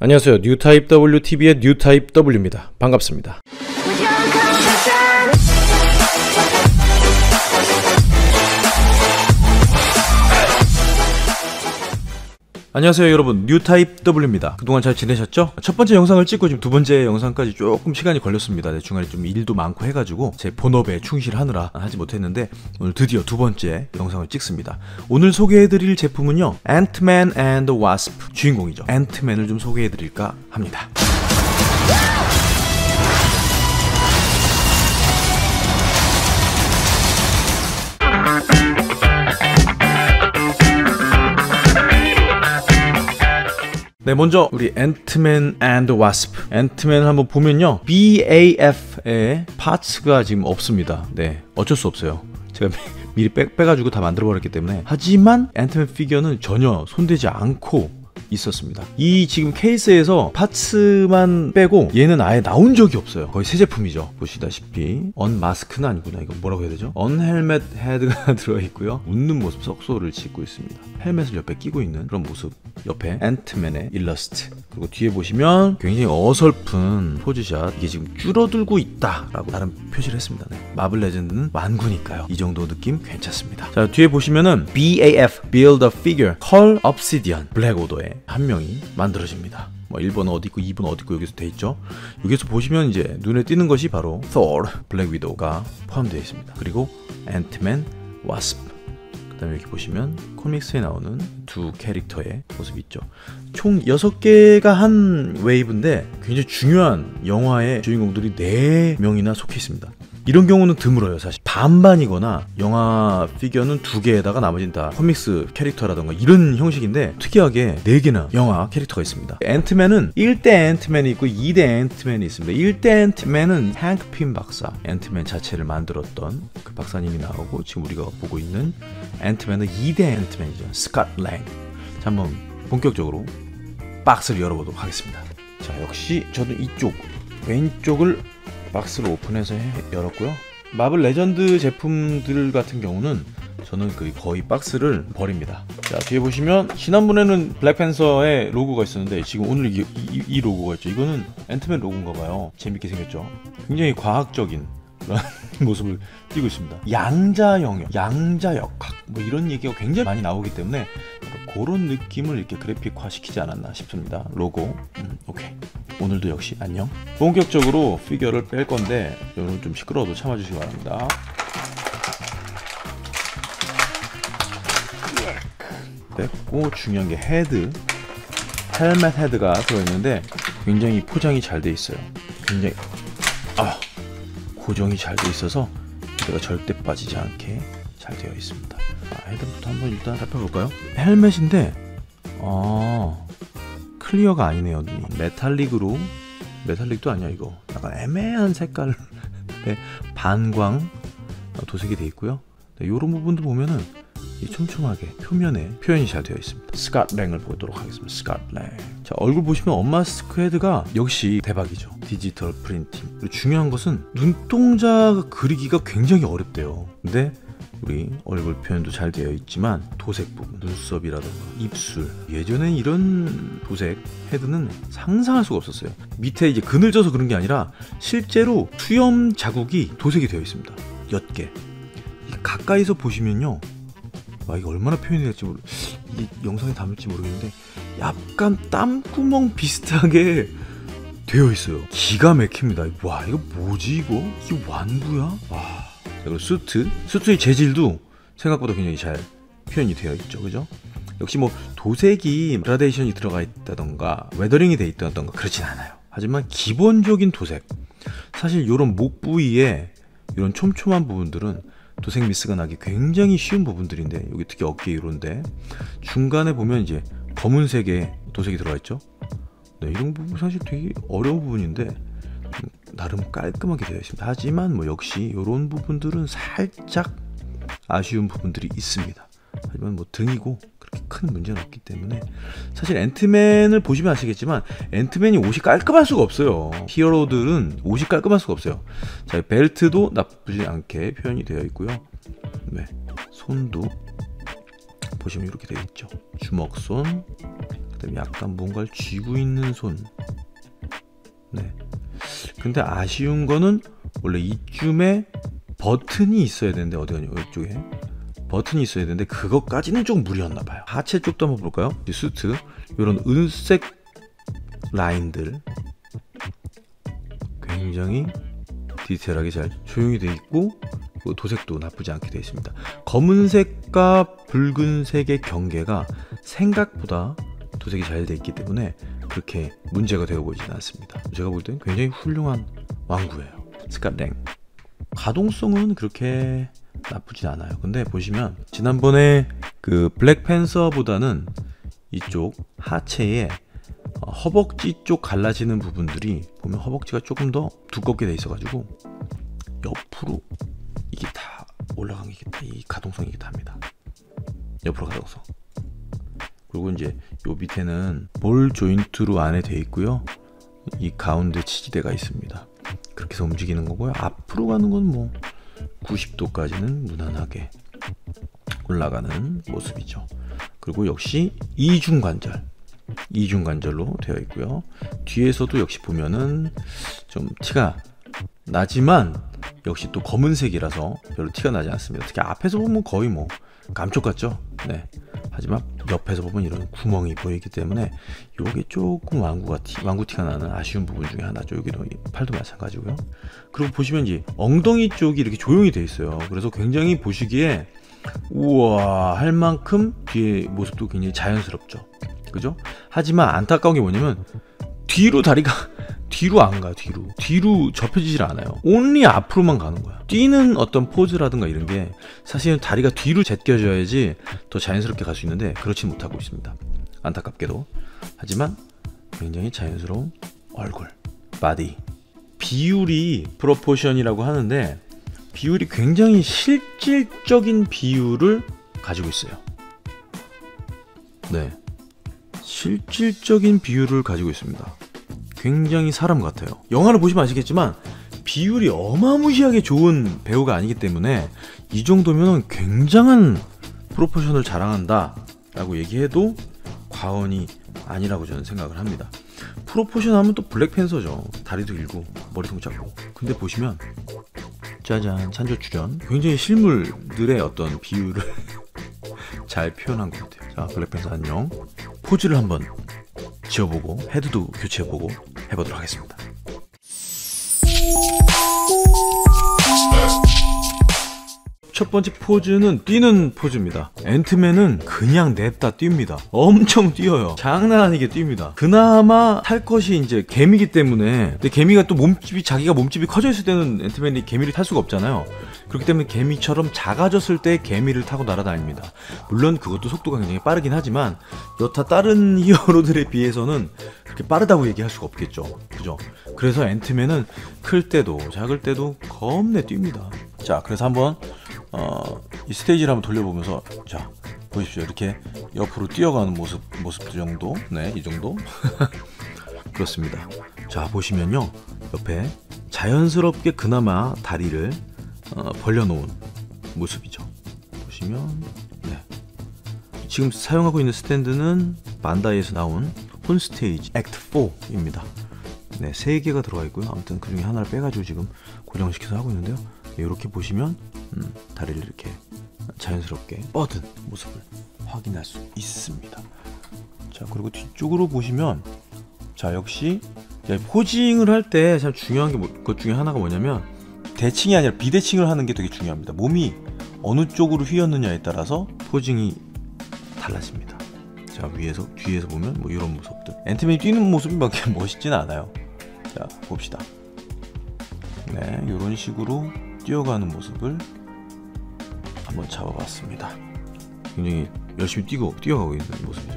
안녕하세요. 뉴타입 WTV의 뉴타입 W입니다. 반갑습니다. 안녕하세요 여러분, 뉴타입 W입니다. 그동안 잘 지내셨죠? 첫 번째 영상을 찍고 지금 두 번째 영상까지 조금 시간이 걸렸습니다. 중간에 좀 일도 많고 해가지고 제 본업에 충실하느라 하지 못했는데 오늘 드디어 두 번째 영상을 찍습니다. 오늘 소개해드릴 제품은요, 앤트맨 앤 더 와스프 주인공이죠. 앤트맨을 좀 소개해드릴까 합니다. 네, 먼저 우리 앤트맨 앤 더 와스프. 앤트맨을 한번 보면요, BAF의 파츠가 지금 없습니다. 네, 어쩔 수 없어요. 제가 미리 빼가지고 다 만들어버렸기 때문에. 하지만 앤트맨 피규어는 전혀 손대지 않고 있었습니다. 이 지금 케이스에서 파츠만 빼고 얘는 아예 나온 적이 없어요. 거의 새 제품이죠. 보시다시피 언마스크는 아니구나. 이거 뭐라고 해야 되죠? 언헬멧 헤드가 들어있고요. 웃는 모습, 썩소를 짓고 있습니다. 헬멧을 옆에 끼고 있는 그런 모습. 옆에 앤트맨의 일러스트. 그리고 뒤에 보시면 굉장히 어설픈 포즈샷. 이게 지금 줄어들고 있다라고 나름 표시를 했습니다. 네. 마블 레전드는 완구니까요. 이 정도 느낌 괜찮습니다. 자, 뒤에 보시면은 BAF Build a Figure 컬 obsidian 블랙 오더의 한 명이 만들어집니다. 뭐 1번 어디 있고 2번 어디 있고 여기서 돼 있죠. 여기서 보시면 이제 눈에 띄는 것이 바로 Thor, 블랙 위도우가 포함되어 있습니다. 그리고 앤트맨, 와스프. 그다음에 여기 보시면 코믹스에 나오는 두 캐릭터의 모습이 있죠. 총 6개가 한 웨이브인데 굉장히 중요한 영화의 주인공들이 4명이나 속해 있습니다. 이런 경우는 드물어요. 사실 반반이거나 영화 피규어는 2개에다가 나머지는 다 코믹스 캐릭터라던가 이런 형식인데, 특이하게 4개나 영화 캐릭터가 있습니다. 앤트맨은 1대 앤트맨이 있고 2대 앤트맨이 있습니다. 1대 앤트맨은 행크 핀 박사, 앤트맨 자체를 만들었던 그 박사님이 나오고, 지금 우리가 보고 있는 앤트맨은 2대 앤트맨이죠. 스캇 랭. 자, 한번 본격적으로 박스를 열어보도록 하겠습니다. 자, 역시 저도 이쪽 왼쪽을 박스를 오픈해서 열었고요. 마블 레전드 제품들 같은 경우는 저는 거의 박스를 버립니다. 자, 뒤에 보시면 지난번에는 블랙팬서의 로고가 있었는데 지금 오늘 이 로고가 있죠. 이거는 앤트맨 로고인가봐요. 재밌게 생겼죠. 굉장히 과학적인 그런 모습을 띄고 있습니다. 양자 영역, 양자 역학 뭐 이런 얘기가 굉장히 많이 나오기 때문에 그런 느낌을 이렇게 그래픽화 시키지 않았나 싶습니다. 로고. 오케이. 오늘도 역시 안녕. 본격적으로 피규어를 뺄 건데 여러분 좀 시끄러워도 참아주시기 바랍니다. 뺐고, 중요한 게 헤드, 헬멧 헤드가 들어있는데 굉장히 포장이 잘 돼 있어요. 굉장히 고정이 잘 돼 있어서 헤드가 절대 빠지지 않게 잘 되어 있습니다. 헤드부터 한번 일단 살펴볼까요? 헬멧인데 클리어가 아니네요. 메탈릭으로, 메탈릭도 아니야 이거. 약간 애매한 색깔의 반광 도색이 되어 있고요. 이런 부분도 보면은 촘촘하게 표면에 표현이 잘 되어 있습니다. 스캇 랭을 보도록 하겠습니다. 스캇 랭. 자, 얼굴 보시면 언마스크 헤드가 역시 대박이죠. 디지털 프린팅. 그리고 중요한 것은 눈동자 그리기가 굉장히 어렵대요. 근데 우리 얼굴 표현도 잘 되어 있지만 도색 부분, 눈썹이라든가 입술, 예전엔 이런 도색 헤드는 상상할 수가 없었어요. 밑에 이제 그늘져서 그런 게 아니라 실제로 수염 자국이 도색이 되어 있습니다. 옅게. 가까이서 보시면요, 이게 얼마나 표현이 될지 이 영상에 담을지 모르겠는데 약간 땀구멍 비슷하게 되어 있어요. 기가 막힙니다. 와, 이거 뭐지 이거? 이게 완구야? 와. 그리고 수트의 재질도 생각보다 굉장히 잘 표현이 되어 있죠. 그죠? 역시 뭐 도색이 그라데이션이 들어가 있다던가 웨더링이 돼 있다던가 그렇진 않아요. 하지만 기본적인 도색, 사실 이런 목 부위에 이런 촘촘한 부분들은 도색 미스가 나기 굉장히 쉬운 부분들인데, 여기 특히 어깨 이런데 중간에 보면 이제 검은색의 도색이 들어가 있죠. 네, 이런 부분 사실 되게 어려운 부분인데 나름 깔끔하게 되어 있습니다. 하지만 뭐 역시 이런 부분들은 살짝 아쉬운 부분들이 있습니다. 하지만 뭐 등이고 그렇게 큰 문제는 없기 때문에, 사실 앤트맨을 보시면 아시겠지만 앤트맨이 옷이 깔끔할 수가 없어요. 히어로들은 옷이 깔끔할 수가 없어요. 자, 벨트도 나쁘지 않게 표현이 되어 있고요. 네, 손도 보시면 이렇게 되어 있죠. 주먹손, 그다음에 약간 뭔가를 쥐고 있는 손. 네. 근데 아쉬운 거는 원래 이쯤에 버튼이 있어야 되는데 어디 가냐? 이쪽에 버튼이 있어야 되는데 그것까지는 좀 무리였나 봐요. 하체 쪽도 한번 볼까요? 이 수트 이런 은색 라인들 굉장히 디테일하게 잘 조용히 되어 있고 도색도 나쁘지 않게 되어 있습니다. 검은색과 붉은색의 경계가 생각보다 도색이 잘 되어 있기 때문에 그렇게 문제가 되어 보이지는 않습니다. 제가 볼 땐 굉장히 훌륭한 왕구예요. 스캇랭 가동성은 그렇게 나쁘진 않아요. 근데 보시면 지난번에 그 블랙팬서보다는 이쪽 하체에 허벅지 쪽 갈라지는 부분들이 보면 허벅지가 조금 더 두껍게 돼 있어가지고 옆으로 이게 다 올라간 게 다 이 가동성이 이게 답니다. 옆으로 가동성. 그리고 이제 요 밑에는 볼 조인트로 안에 돼 있고요. 이 가운데 치지대가 있습니다. 그렇게 해서 움직이는 거고요. 앞으로 가는 건 뭐 90도까지는 무난하게 올라가는 모습이죠. 그리고 역시 이중관절로 되어 있고요. 뒤에서도 역시 보면은 좀 티가 나지만 역시 또 검은색이라서 별로 티가 나지 않습니다. 특히 앞에서 보면 거의 뭐 감쪽 같죠? 네. 하지만 옆에서 보면 이런 구멍이 보이기 때문에 요게 조금 왕구티가 나는 아쉬운 부분 중에 하나죠. 여기도 팔도 마찬가지고요. 그리고 보시면 이제 엉덩이 쪽이 이렇게 조용히 돼 있어요. 그래서 굉장히 보시기에 우와 할 만큼 뒤에 모습도 굉장히 자연스럽죠. 그죠? 하지만 안타까운 게 뭐냐면 뒤로 다리가 뒤로 안 가. 뒤로 접혀지질 않아요. 온리 앞으로만 가는 거야. 뛰는 어떤 포즈라든가 이런 게 사실은 다리가 뒤로 제껴져야지 더 자연스럽게 갈 수 있는데 그렇지 못하고 있습니다. 안타깝게도. 하지만 굉장히 자연스러운 얼굴, 바디. 비율이 프로포션이라고 하는데 비율이 굉장히 실질적인 비율을 가지고 있어요. 네, 실질적인 비율을 가지고 있습니다. 굉장히 사람 같아요. 영화를 보시면 아시겠지만 비율이 어마무시하게 좋은 배우가 아니기 때문에 이 정도면 굉장한 프로포션을 자랑한다 라고 얘기해도 과언이 아니라고 저는 생각을 합니다. 프로포션 하면 또 블랙팬서죠. 다리도 길고 머리도 작고. 근데 보시면 짜잔 찬조 출연. 굉장히 실물들의 어떤 비율을 잘 표현한 것 같아요. 자, 블랙팬서 안녕. 포즈를 한번 지어보고 헤드도 교체해보고 해보도록 하겠습니다. 첫 번째 포즈는 뛰는 포즈입니다. 앤트맨은 그냥 냅다 뜁니다. 엄청 뛰어요. 장난 아니게 뜁니다. 그나마 탈 것이 이제 개미기 때문에, 근데 개미가 또 자기가 몸집이 커져 있을 때는 앤트맨이 개미를 탈 수가 없잖아요. 그렇기 때문에 개미처럼 작아졌을 때 개미를 타고 날아다닙니다. 물론 그것도 속도가 굉장히 빠르긴 하지만 여타 다른 히어로들에 비해서는 그렇게 빠르다고 얘기할 수가 없겠죠. 그죠? 그래서 앤트맨은 클 때도 작을 때도 겁내 뜁니다. 자, 그래서 한번 이 스테이지를 한번 돌려보면서, 자, 보십시오. 이렇게 옆으로 뛰어가는 모습 정도. 네, 이 정도. 그렇습니다. 자, 보시면요, 옆에 자연스럽게 그나마 다리를 벌려놓은 모습이죠. 보시면, 네, 지금 사용하고 있는 스탠드는 반다이에서 나온 폰스테이지 액트 4입니다. 네, 3개가 들어가 있고요. 아무튼 그 중에 하나를 빼가지고 지금 고정시켜서 하고 있는데요. 이렇게 보시면 다리를 이렇게 자연스럽게 뻗은 모습을 확인할 수 있습니다. 자, 그리고 뒤쪽으로 보시면, 자, 역시 포징을 할 때 참 중요한 것 중에 하나가 뭐냐면 대칭이 아니라 비대칭을 하는 게 되게 중요합니다. 몸이 어느 쪽으로 휘었느냐에 따라서 포징이 달라집니다. 자, 뒤에서 보면 뭐 이런 모습들. 앤트맨이 뛰는 모습이 막 멋있지는 않아요. 자, 봅시다. 네, 이런 식으로 뛰어가는 모습을 한번 잡아봤습니다. 굉장히 열심히 뛰어가고 있는 모습이죠.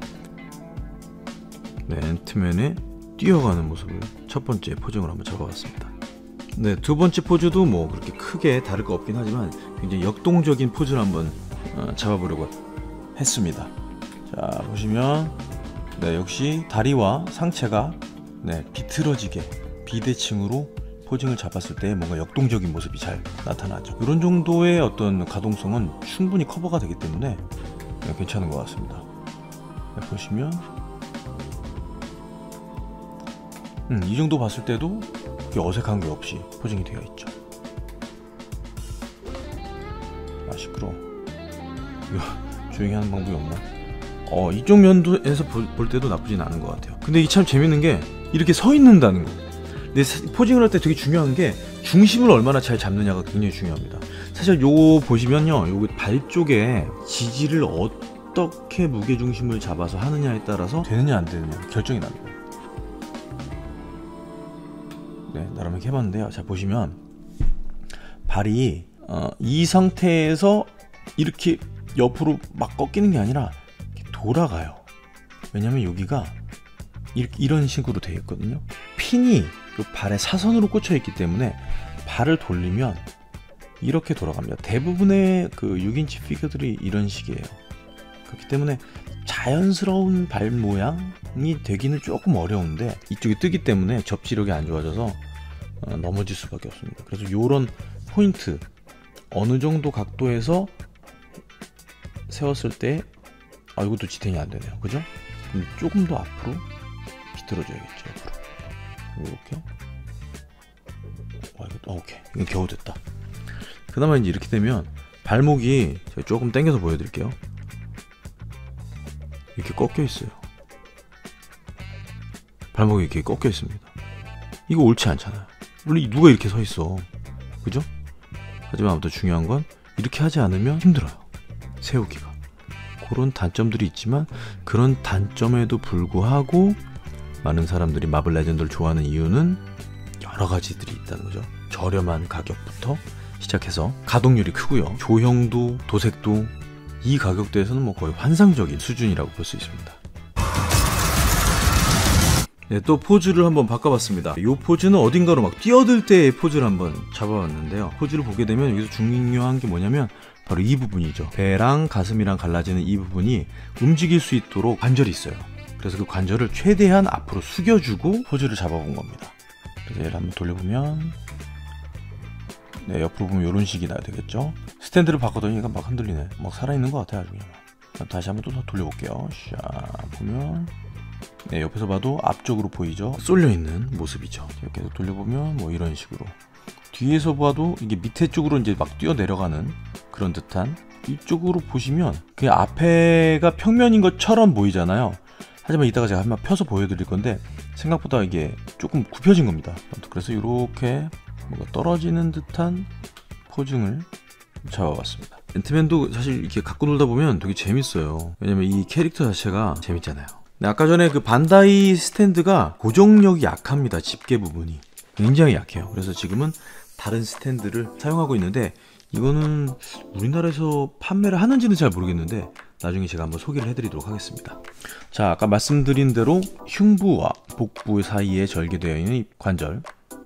네, 앤트맨의 뛰어가는 모습을 첫 번째 포징으로 한번 잡아봤습니다. 네, 두 번째 포즈도 뭐 그렇게 크게 다를 거 없긴 하지만 굉장히 역동적인 포즈를 한번 잡아보려고 했습니다. 자, 보시면, 네, 역시 다리와 상체가, 네, 비틀어지게 비대칭으로 포징을 잡았을 때 뭔가 역동적인 모습이 잘 나타나죠. 이런 정도의 어떤 가동성은 충분히 커버가 되기 때문에, 네, 괜찮은 것 같습니다. 네, 보시면 이 정도 봤을 때도 그게 어색한 게 없이 포징이 되어 있죠. 아 시끄러워. 이거 조용히 하는 방법이 없나? 이쪽 면도에서 볼 때도 나쁘진 않은 것 같아요. 근데 이게 참 재밌는 게 이렇게 서 있는다는 거. 근데 포징을 할 때 되게 중요한 게 중심을 얼마나 잘 잡느냐가 굉장히 중요합니다. 사실 요거 보시면요, 요거 발 쪽에 지지를 어떻게 무게중심을 잡아서 하느냐에 따라서 되느냐 안 되느냐 결정이 납니다. 네, 나름 이렇게 해봤는데요. 자 보시면 발이 이 상태에서 이렇게 옆으로 막 꺾이는 게 아니라 이렇게 돌아가요. 왜냐면 여기가 이런 식으로 되어 있거든요. 핀이 그 발에 사선으로 꽂혀 있기 때문에 발을 돌리면 이렇게 돌아갑니다. 대부분의 그 6인치 피규어들이 이런 식이에요. 그렇기 때문에 자연스러운 발 모양이 되기는 조금 어려운데 이쪽이 뜨기 때문에 접지력이 안 좋아져서 넘어질 수밖에 없습니다. 그래서 요런 포인트 어느 정도 각도에서 세웠을 때 이것도 지탱이 안 되네요. 그죠? 그럼 조금 더 앞으로 비틀어줘야겠죠. 옆으로 이렇게. 오케이. 이건 겨우 됐다. 그나마 이제 이렇게 되면 발목이 제가 조금 당겨서 보여드릴게요. 이렇게 꺾여 있어요. 발목이 이렇게 꺾여 있습니다. 이거 옳지 않잖아요. 물론 누가 이렇게 서 있어. 그죠? 하지만 아무튼 중요한 건 이렇게 하지 않으면 힘들어요. 세우기가. 그런 단점들이 있지만 그런 단점에도 불구하고 많은 사람들이 마블 레전드를 좋아하는 이유는 여러 가지들이 있다는 거죠. 저렴한 가격부터 시작해서 가동률이 크고요. 조형도 도색도 이 가격대에서는 뭐 거의 환상적인 수준이라고 볼 수 있습니다. 네, 또 포즈를 한번 바꿔봤습니다. 이 포즈는 어딘가로 막 뛰어들 때의 포즈를 한번 잡아봤는데요. 포즈를 보게 되면 여기서 중요한 게 뭐냐면 바로 이 부분이죠. 배랑 가슴이랑 갈라지는 이 부분이 움직일 수 있도록 관절이 있어요. 그래서 그 관절을 최대한 앞으로 숙여주고 포즈를 잡아본 겁니다. 그래서 얘를 한번 돌려보면 네, 옆으로 보면 이런 식이 나야 되겠죠. 스탠드를 바꿔더니 얘가 막 흔들리네. 막 살아있는 것 같아요. 아주 그냥. 다시 한번 또 돌려볼게요. 자 보면 네, 옆에서 봐도 앞쪽으로 보이죠. 쏠려있는 모습이죠. 이렇게 돌려보면 뭐 이런 식으로 뒤에서 봐도 이게 밑에 쪽으로 이제 막 뛰어 내려가는 그런 듯한, 이쪽으로 보시면 그 앞에가 평면인 것처럼 보이잖아요. 하지만 이따가 제가 한번 펴서 보여드릴 건데 생각보다 이게 조금 굽혀진 겁니다. 그래서 이렇게 뭔가 떨어지는 듯한 포징을 잡아봤습니다. 앤트맨도 사실 이렇게 갖고 놀다 보면 되게 재밌어요. 왜냐면 이 캐릭터 자체가 재밌잖아요. 근데 아까 전에 그 반다이 스탠드가 고정력이 약합니다. 집게 부분이 굉장히 약해요. 그래서 지금은 다른 스탠드를 사용하고 있는데 이거는 우리나라에서 판매를 하는지는 잘 모르겠는데 나중에 제가 한번 소개를 해드리도록 하겠습니다. 자, 아까 말씀드린 대로 흉부와 복부 사이에 절개되어 있는 이 관절,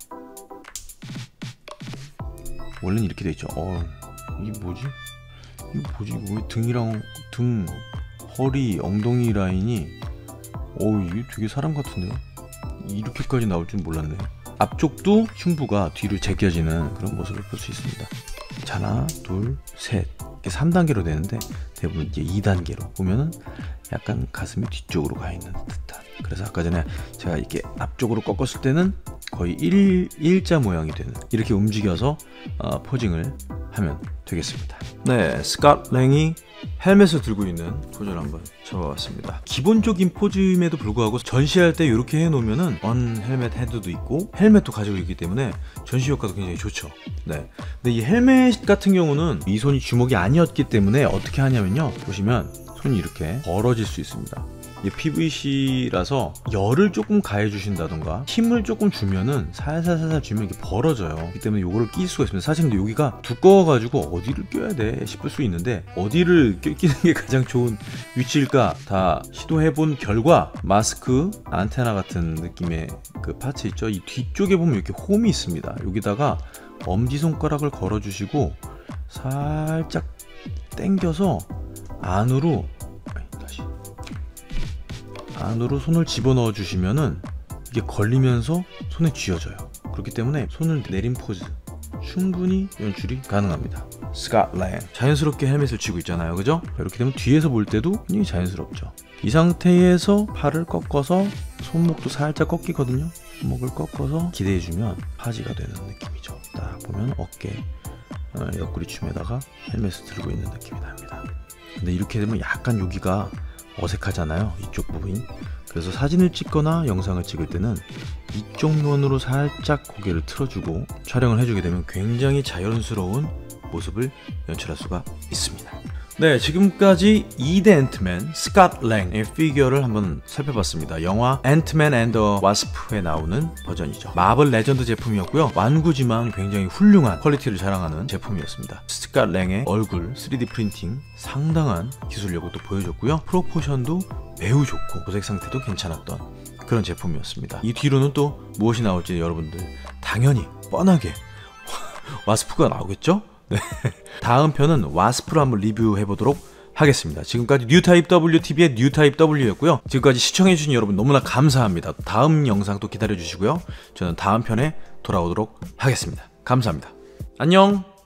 원래는 이렇게 돼 있죠. 이게 뭐지? 이거 왜 등이랑 등, 허리, 엉덩이 라인이 이게 되게 사람 같은데요? 이렇게까지 나올 줄 몰랐네. 앞쪽도 흉부가 뒤로 제껴지는 그런 모습을 볼 수 있습니다. 하나, 둘, 셋 이렇게 3단계로 되는데 대부분 이제 2단계로 보면은 약간 가슴이 뒤쪽으로 가 있는 듯한. 그래서 아까 전에 제가 이렇게 앞쪽으로 꺾었을 때는 거의 일자 모양이 되는, 이렇게 움직여서 포징을 하면 되겠습니다. 네, 스캇 랭이 헬멧을 들고 있는 포즈를 한번 잡아봤습니다. 기본적인 포즈임에도 불구하고 전시할 때 이렇게 해놓으면은 언 헬멧 헤드도 있고 헬멧도 가지고 있기 때문에 전시 효과도 굉장히 좋죠. 네, 근데 이 헬멧 같은 경우는 이 손이 주먹이 아니었기 때문에 어떻게 하냐면요, 보시면 손이 이렇게 벌어질 수 있습니다. 이게 PVC라서 열을 조금 가해 주신다던가 힘을 조금 주면은 살살살살 주면 이게 벌어져요. 그렇기 때문에 요거를 낄 수가 있습니다. 사실 근데 여기가 두꺼워 가지고 어디를 껴야 돼 싶을 수 있는데 어디를 끼는 게 가장 좋은 위치일까 다 시도해 본 결과 마스크, 안테나 같은 느낌의 그 파츠 있죠. 이 뒤쪽에 보면 이렇게 홈이 있습니다. 여기다가 엄지손가락을 걸어 주시고 살짝 당겨서 안으로 손을 집어넣어 주시면은 이게 걸리면서 손에 쥐어져요. 그렇기 때문에 손을 내린 포즈, 충분히 연출이 가능합니다. 스캇 랭 자연스럽게 헬멧을 쥐고 있잖아요, 그죠? 이렇게 되면 뒤에서 볼 때도 굉장히 자연스럽죠. 이 상태에서 팔을 꺾어서 손목도 살짝 꺾이거든요. 손목을 꺾어서 기대해주면 파지가 되는 느낌이죠. 딱 보면 어깨 옆구리춤에다가 헬멧을 들고 있는 느낌이 납니다. 근데 이렇게 되면 약간 여기가 어색하잖아요, 이쪽 부분이. 그래서 사진을 찍거나 영상을 찍을 때는 이쪽 면으로 살짝 고개를 틀어주고 촬영을 해주게 되면 굉장히 자연스러운 모습을 연출할 수가 있습니다. 네, 지금까지 2대 앤트맨 스캇 랭의 피규어를 한번 살펴봤습니다. 영화 앤트맨 앤 더 와스프에 나오는 버전이죠. 마블 레전드 제품이었고요. 완구지만 굉장히 훌륭한 퀄리티를 자랑하는 제품이었습니다. 스캇 랭의 얼굴 3D 프린팅 상당한 기술력을 또 보여줬고요. 프로포션도 매우 좋고 도색 상태도 괜찮았던 그런 제품이었습니다. 이 뒤로는 또 무엇이 나올지 여러분들 당연히 뻔하게 와스프가 나오겠죠? 네. 다음 편은 와스프로 한번 리뷰해 보도록 하겠습니다. 지금까지 뉴타입 WTV의 뉴타입 W였고요. 지금까지 시청해주신 여러분 너무나 감사합니다. 다음 영상 또 기다려주시고요. 저는 다음 편에 돌아오도록 하겠습니다. 감사합니다. 안녕.